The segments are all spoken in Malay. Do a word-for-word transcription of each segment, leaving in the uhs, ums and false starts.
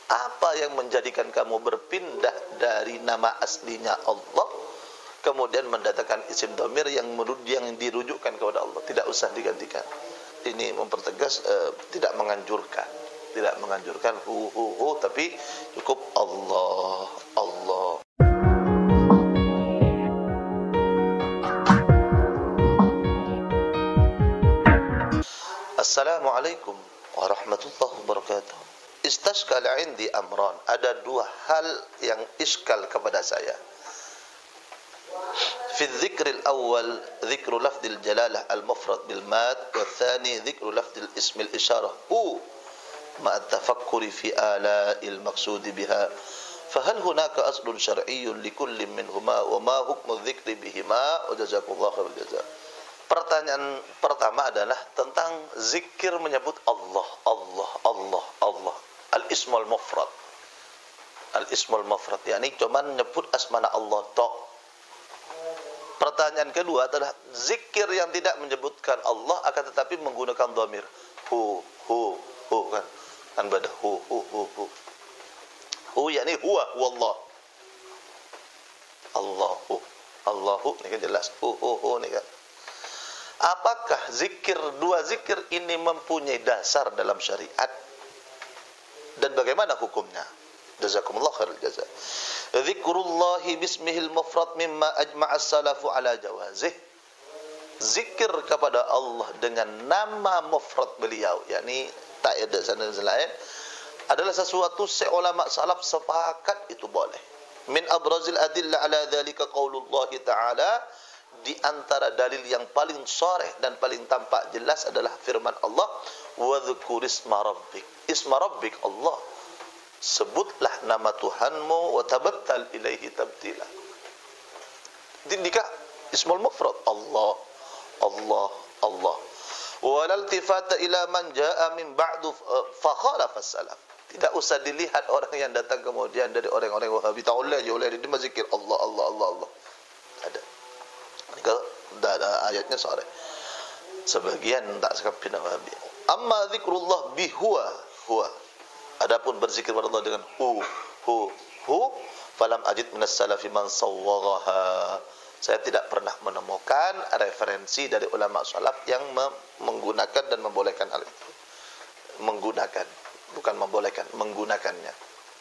Apa yang menjadikan kamu berpindah dari nama aslinya Allah kemudian mendatangkan isim dhamir yang yang dirujukkan kepada Allah, tidak usah digantikan. Ini mempertegas uh, tidak menganjurkan, tidak menganjurkan hu hu hu, tapi cukup Allah Allah. Assalamualaikum warahmatullahi wabarakatuh. Istashkala indi amran. Ada dua hal yang iskal kepada saya. Fi dzikril awal dzikru lafdil jalalah al-mufrad bil mad, wa tsani dzikru lafdil ismil isyarah hu ma at-tafakkuri fi ala'il maqsudi biha. Fahal hunaka aslun syar'iyyun likullin minhuma wa ma hukmu dzikri bihima wa jazakumullahu khairal jazaa. Pertanyaan pertama adalah tentang zikir menyebut Allah, Allah, Allah, Allah. Al-ismul mufrad. Al-ismul mufrad, yakni cuma menyebut asmana Allah tok. Pertanyaan kedua adalah zikir yang tidak menyebutkan Allah akan tetapi menggunakan dhamir. Hu, hu, hu kan. Kan pada hu, hu, hu, hu. Hu yakni huwa, wallah. Allahu, Allahu ni kan jelas. Hu, hu, hu ni kan. Apakah zikir, dua zikir ini mempunyai dasar dalam syariat? Dan bagaimana hukumnya? Jazakumullah khairul jazaa. Zikrullahi bismihil mufrad mimma ajma'a as-salafu ala jawazih. Zikir kepada Allah dengan nama mufrad beliau, yakni tak ada sana lain, adalah sesuatu seulama salaf sepakat itu boleh. Min abrazil adillah ala dzalika qaulullah ta'ala. Di antara dalil yang paling sharih dan paling tampak jelas adalah firman Allah, wa dzkur isma rabbik. Isma rabbik Allah. Sebutlah nama Tuhanmu, wa tabattal ilaihi tabtila. Dindika ismul mufrad Allah, Allah, Allah. Wa lal tifata ila man jaa min ba'du fa khalafa as-salaf. Tidak usah dilihat orang yang datang kemudian dari orang-orang Wahabi. Ta'ala ya oleh dia mazikir Allah, Allah, Allah, Allah. Ada. Dah ada ayatnya sore. Sebagian tak sekap pindah Wahabi. Amma zikrullah bihuwa huwa. Adapun berzikir kepada Allah dengan hu hu hu, falam ajid minas salafi man sawwaraha. Saya tidak pernah menemukan referensi dari ulama salaf yang menggunakan dan membolehkan hal itu. Menggunakan, bukan membolehkan, menggunakannya.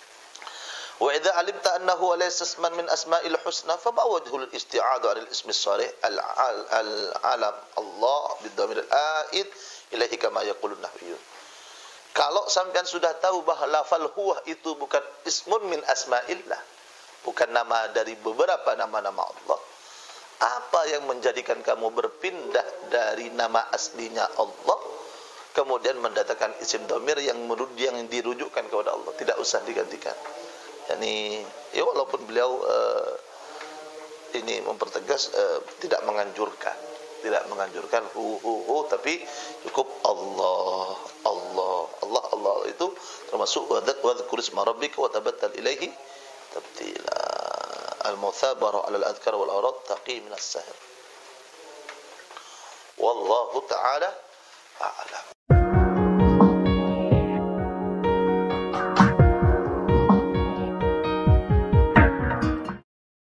Wa idza alimta annahu laysa isman min asma'il husna fa ba'wadhu al-isti'adhu 'ala al-ism as-sarih al-alam Allah bid-dhamir al-a'id ilaihi kama yaqulun nahwiyyun. Kalau sampean sudah tahu bahawa lafal huwa itu bukan ismun min asma'illah, bukan nama dari beberapa nama-nama Allah, apa yang menjadikan kamu berpindah dari nama aslinya Allah kemudian mendatangkan isim dhamir yang yang dirujukkan kepada Allah, tidak usah digantikan. Yani, ya walaupun beliau uh, ini mempertegas uh, tidak menganjurkan, tidak menganjurkan hu hu hu, tapi cukup Allah, Allah, Allah, Allah itu termasuk wa dzkur isma rabbika wa tabattal ilaihi tabtila. Al-muthabara 'ala al-adhkar wal awrad taqi min as-sahr. Wallahu ta'ala a'lam.